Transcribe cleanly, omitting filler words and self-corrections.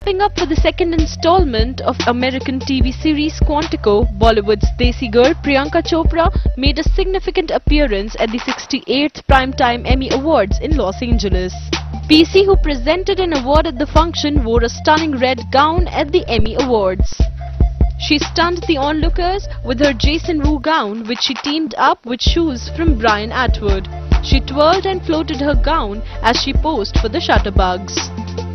Wrapping up for the second installment of American TV series Quantico, Bollywood's Desi girl Priyanka Chopra made a significant appearance at the 68th Primetime Emmy Awards in Los Angeles. PC, who presented an award at the function, wore a stunning red gown at the Emmy Awards. She stunned the onlookers with her Jason Wu gown, which she teamed up with shoes from Brian Atwood. She twirled and floated her gown as she posed for the shutterbugs.